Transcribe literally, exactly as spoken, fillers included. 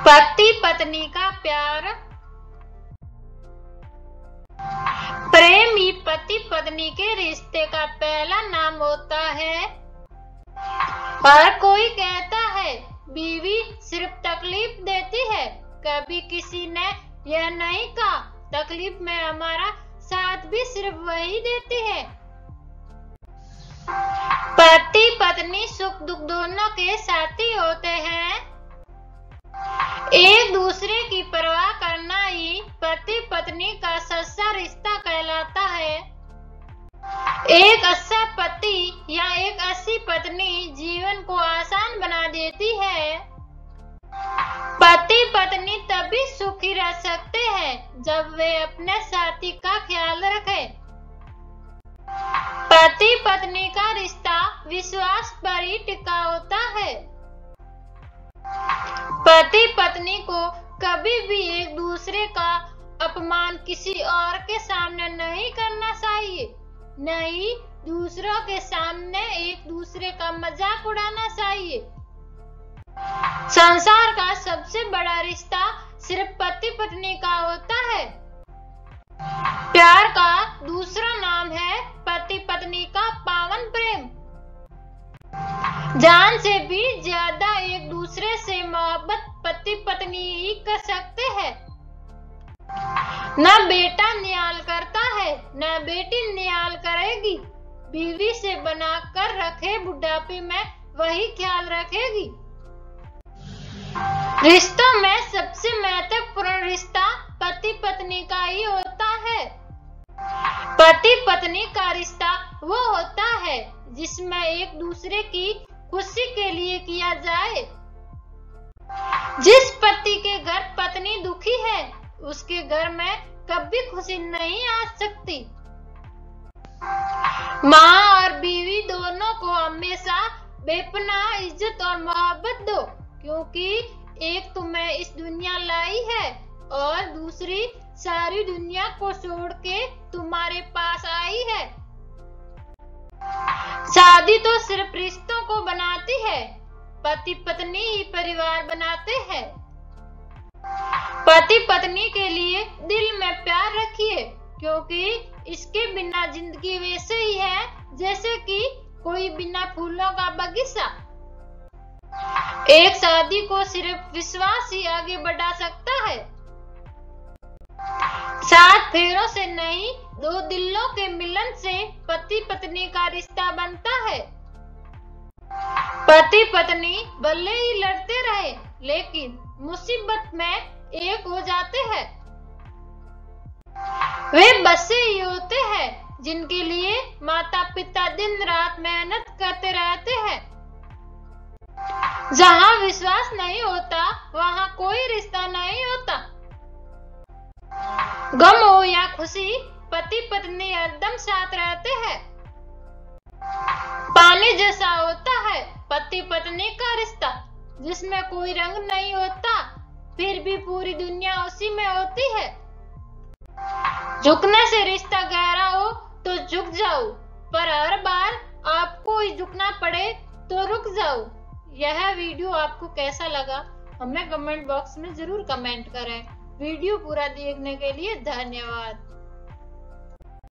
पति पत्नी का प्यार। प्रेम ही पति पत्नी के रिश्ते का पहला नाम होता है। हर कोई कहता है बीवी सिर्फ तकलीफ देती है, कभी किसी ने यह नहीं कहा तकलीफ में हमारा साथ भी सिर्फ वही देती है। पति पत्नी सुख दुख दोनों के साथी होते हैं। एक दूसरे की परवाह करना ही पति पत्नी का सच्चा रिश्ता कहलाता है। एक अच्छा पति या एक अच्छी पत्नी जीवन को आसान बना देती है। पति पत्नी तभी सुखी रह सकते हैं जब वे अपने साथी का ख्याल रखें। पति पत्नी का रिश्ता विश्वास पर ही टिका होता है। पति पत्नी को कभी भी एक दूसरे का अपमान किसी और के सामने नहीं करना चाहिए, नहीं दूसरों के सामने एक दूसरे का मजाक उड़ाना चाहिए। संसार का सबसे बड़ा रिश्ता सिर्फ पति पत्नी का होता है। प्यार का दूसरा नाम है पति पत्नी का पावन प्रेम। जान से भी ज्यादा एक दूसरे से मोहब्बत पति पत्नी ही कर सकते हैं। न बेटा न्याल करता है न बेटी न्याल करेगी, बीवी से बनाकर रखे बुढ़ापे में वही ख्याल रखेगी। रिश्तों में सबसे महत्वपूर्ण रिश्ता पति पत्नी का ही होता है। पति पत्नी का रिश्ता वो होता है जिसमें एक दूसरे की खुशी के लिए किया जाए। जिस पति के घर पत्नी दुखी है उसके घर में कभी खुशी नहीं आ सकती। माँ और बीवी दोनों को हमेशा बेपनाह इज्जत और मोहब्बत दो, क्योंकि एक तुम्हें इस दुनिया लाई है और दूसरी सारी दुनिया को छोड़ के तुम्हारे पास आई है। शादी तो सिर्फ रिश्तों को बनाती है, पति पत्नी ही परिवार बनाते हैं। पति पत्नी के लिए दिल में प्यार रखिए, क्योंकि इसके बिना जिंदगी वैसे ही है जैसे कि कोई बिना फूलों का बगीचा। एक शादी को सिर्फ विश्वास ही आगे बढ़ा सकता है, सात फेरों से नहीं दो दिलों के मिलन से पति पत्नी का रिश्ता बनता है। पति पत्नी भले ही लड़ते रहे लेकिन मुसीबत में एक हो जाते हैं। वे बच्चे ही होते हैं जिनके लिए माता पिता दिन रात मेहनत करते रहते हैं। जहाँ विश्वास नहीं होता वहाँ कोई रिश्ता नहीं होता। गम हो या खुशी पति पत्नी हरदम साथ रहते हैं। पानी जैसा होता है पति पत्नी का रिश्ता, जिसमें कोई रंग नहीं होता फिर भी पूरी दुनिया उसी में होती है। झुकने से रिश्ता गहरा हो तो झुक जाओ, पर हर बार आपको ही झुकना पड़े तो रुक जाओ। यह वीडियो आपको कैसा लगा हमें कमेंट बॉक्स में जरूर कमेंट करें। वीडियो पूरा देखने के लिए धन्यवाद।